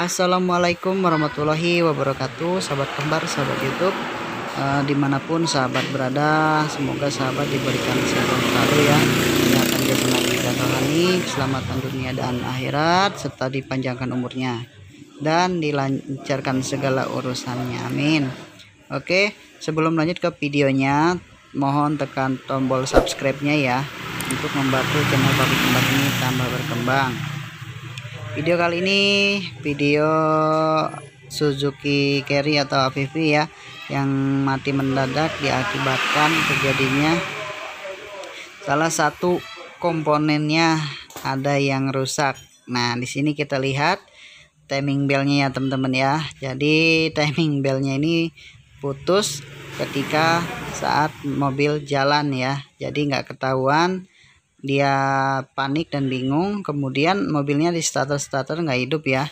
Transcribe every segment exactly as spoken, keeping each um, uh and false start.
Assalamualaikum warahmatullahi wabarakatuh, sahabat kembar, sahabat YouTube, uh, dimanapun sahabat berada, semoga sahabat diberikan sehat selalu ya, kesehatan jasmani dan rohani, keselamatan dunia dan akhirat, serta dipanjangkan umurnya dan dilancarkan segala urusannya, amin. Oke, sebelum lanjut ke videonya, mohon tekan tombol subscribe-nya ya, untuk membantu channel Papi Kembar ini tambah berkembang. Video kali ini video Suzuki Carry atau A V V ya, yang mati mendadak diakibatkan terjadinya salah satu komponennya ada yang rusak. Nah, di sini kita lihat timing belnya ya teman-teman ya. Jadi timing belnya ini putus ketika saat mobil jalan ya. Jadi nggak ketahuan, dia panik dan bingung, kemudian mobilnya di starter-starter nggak hidup ya.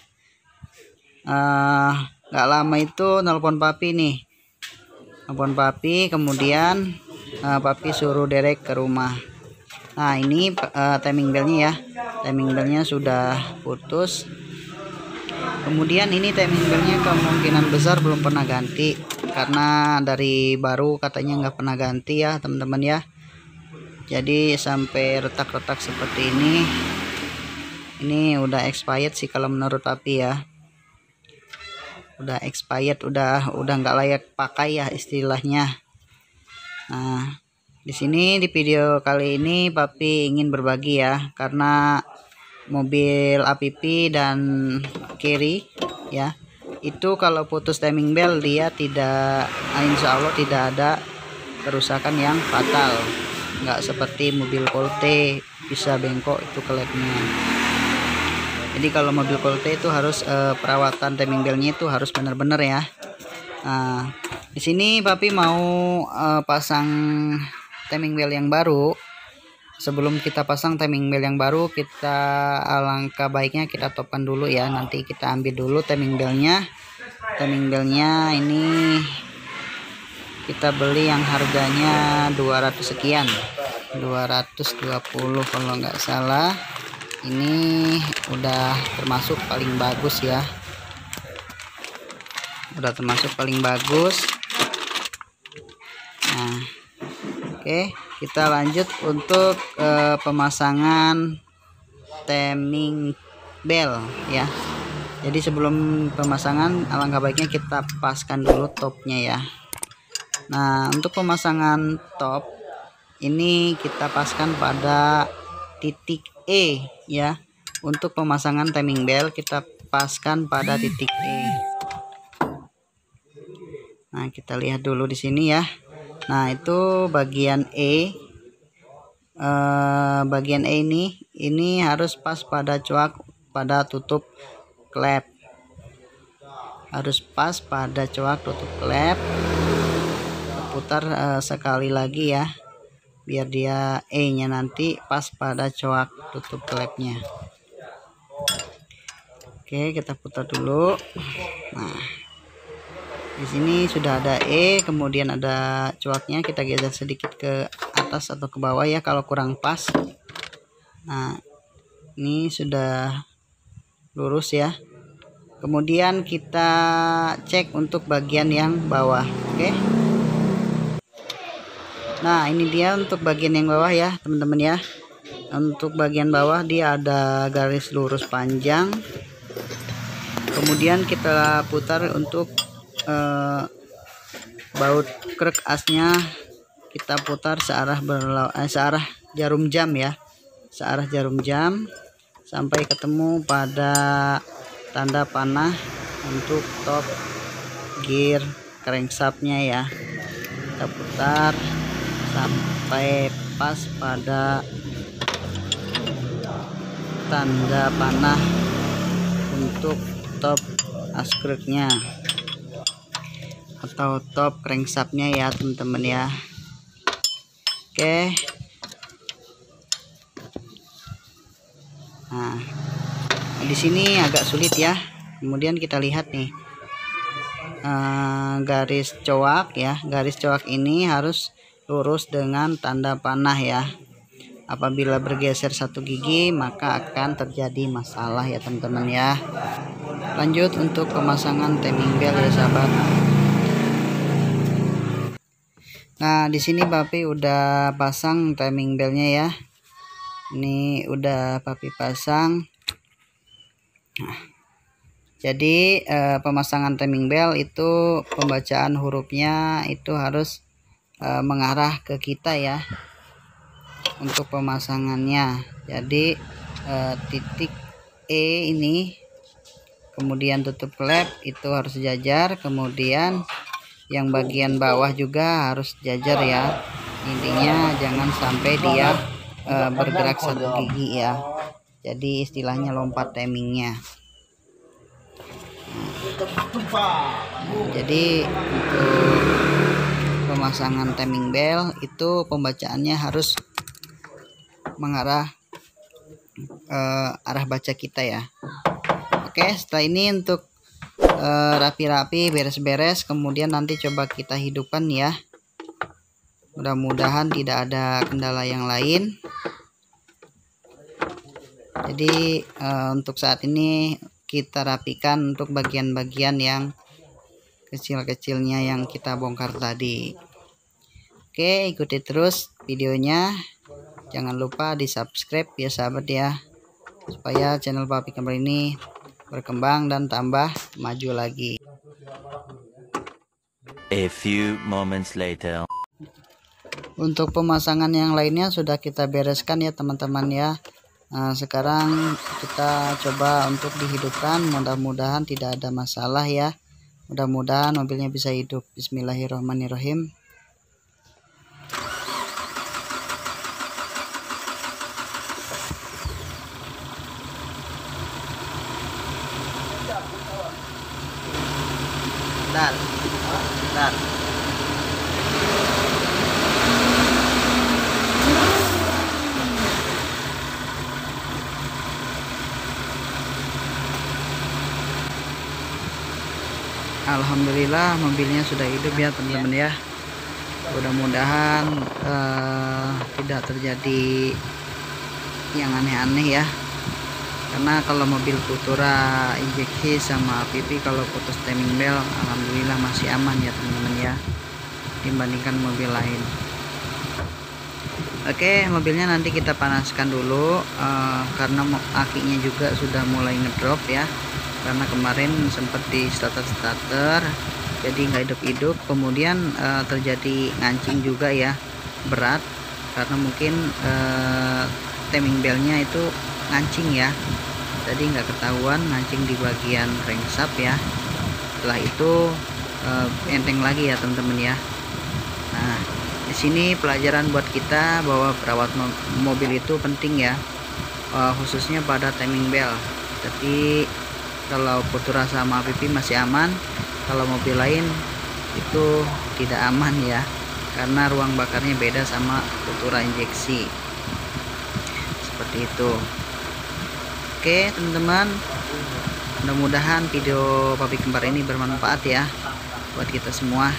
Nggak uh, lama itu nelpon papi nih, nelpon papi, kemudian uh, papi suruh derek ke rumah. Nah, ini uh, timing belnya ya, timing belnya sudah putus. Kemudian ini timing belnya kemungkinan besar belum pernah ganti, karena dari baru katanya nggak pernah ganti ya teman-teman ya. Jadi sampai retak-retak seperti ini, ini udah expired sih kalau menurut papi ya. Udah expired, udah udah nggak layak pakai ya istilahnya. Nah, di sini di video kali ini papi ingin berbagi ya, karena mobil A V V dan Carry ya, itu kalau putus timing belt dia tidak, insya Allah tidak ada kerusakan yang fatal. Nggak seperti mobil Colte bisa bengkok itu klepnya. Jadi kalau mobil Colte itu harus eh, perawatan timing belnya itu harus benar-benar ya. Nah, di sini papi mau eh, pasang timing belt yang baru. Sebelum kita pasang timing belt yang baru, kita alangkah baiknya kita topkan dulu ya. Nanti kita ambil dulu timing belnya. Timing belnya ini kita beli yang harganya dua ratus sekian, dua ratus dua puluh kalau nggak salah. Ini udah termasuk paling bagus ya, udah termasuk paling bagus. Nah, oke, kita lanjut untuk uh, pemasangan timing belt ya. Jadi sebelum pemasangan alangkah baiknya kita paskan dulu topnya ya. Nah, untuk pemasangan top ini kita paskan pada titik E ya. Untuk pemasangan timing belt kita paskan pada titik E. Nah, kita lihat dulu di sini ya. Nah, itu bagian E. Eh, bagian E ini ini harus pas pada coak pada tutup klep. Harus pas pada coak tutup klep. Putar uh, sekali lagi ya, biar dia E nya nanti pas pada coak tutup klepnya. Oke, kita putar dulu. Nah, di sini sudah ada E, kemudian ada coaknya, kita geser sedikit ke atas atau ke bawah ya kalau kurang pas. Nah, ini sudah lurus ya. Kemudian kita cek untuk bagian yang bawah. Oke. Nah, ini dia untuk bagian yang bawah ya teman-teman ya. Untuk bagian bawah dia ada garis lurus panjang. Kemudian kita putar untuk eh, baut krek asnya, kita putar searah berlaw eh, searah jarum jam ya, searah jarum jam sampai ketemu pada tanda panah untuk top gear crankshaftnya ya. Kita putar sampai pas pada tanda panah untuk top askruknya atau top crankshaftnya ya teman-teman ya. Oke, nah di sini agak sulit ya. Kemudian kita lihat nih uh, garis coak ya, garis coak ini harus lurus dengan tanda panah ya. Apabila bergeser satu gigi maka akan terjadi masalah ya teman-teman ya. Lanjut untuk pemasangan timing belt ya sahabat. Nah di sini papi udah pasang timing beltnya ya. Ini udah papi pasang. Nah, jadi eh, pemasangan timing belt itu pembacaan hurufnya itu harus eh, mengarah ke kita ya. Untuk pemasangannya, jadi eh, titik E ini, kemudian tutup klep itu harus sejajar, kemudian yang bagian bawah juga harus sejajar ya. Intinya jangan sampai dia uh, bergerak satu gigi ya, jadi istilahnya lompat timingnya. Nah, jadi untuk pemasangan timing belt itu pembacaannya harus mengarah uh, arah baca kita ya. Oke, setelah ini untuk rapi-rapi, uh, beres-beres, kemudian nanti coba kita hidupkan ya. Mudah-mudahan tidak ada kendala yang lain. Jadi uh, untuk saat ini kita rapikan untuk bagian-bagian yang kecil-kecilnya yang kita bongkar tadi. Oke, ikuti terus videonya. Jangan lupa di subscribe ya sahabat ya, supaya channel Papi Kembar ini berkembang dan tambah maju lagi. A few moments later. Untuk pemasangan yang lainnya sudah kita bereskan ya teman-teman ya. Nah, sekarang kita coba untuk dihidupkan, mudah-mudahan tidak ada masalah ya. Mudah-mudahan mobilnya bisa hidup. Bismillahirrahmanirrahim. Bentar, bentar. Alhamdulillah mobilnya sudah hidup ya teman-teman ya. Mudah-mudahan uh, tidak terjadi yang aneh-aneh ya. Karena kalau mobil Futura injeksi sama A P P kalau putus timing belt alhamdulillah masih aman ya teman-teman ya, dibandingkan mobil lain. Oke, mobilnya nanti kita panaskan dulu uh, karena akinya juga sudah mulai ngedrop ya. Karena kemarin sempat di starter-starter jadi nggak hidup-hidup, kemudian uh, terjadi ngancing juga ya, berat karena mungkin uh, timing beltnya itu ngancing ya, jadi nggak ketahuan ngancing di bagian crankshaft ya. Setelah itu uh, enteng lagi ya teman-teman ya. Nah di sini pelajaran buat kita bahwa perawat mobil itu penting ya, uh, khususnya pada timing belt. Tapi kalau Futura sama A P P masih aman, kalau mobil lain itu tidak aman ya, karena ruang bakarnya beda sama Futura injeksi. Seperti itu. Oke teman-teman, mudah-mudahan video Papi Kembar ini bermanfaat ya buat kita semua.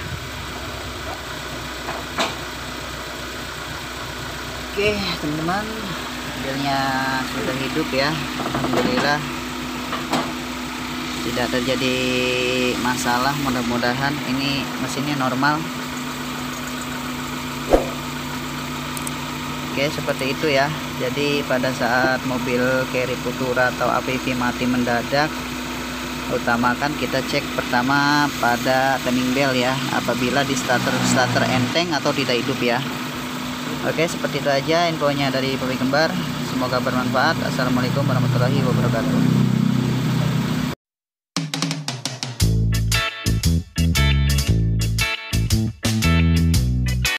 Oke teman-teman, mobilnya sudah hidup ya, alhamdulillah tidak terjadi masalah. Mudah-mudahan ini mesinnya normal. Oke seperti itu ya. Jadi pada saat mobil Carry Futura atau A P P mati mendadak, utamakan kita cek pertama pada timing belt ya, apabila di starter starter enteng atau tidak hidup ya. Oke seperti itu aja infonya dari Papi Kembar, semoga bermanfaat. Assalamualaikum warahmatullahi wabarakatuh.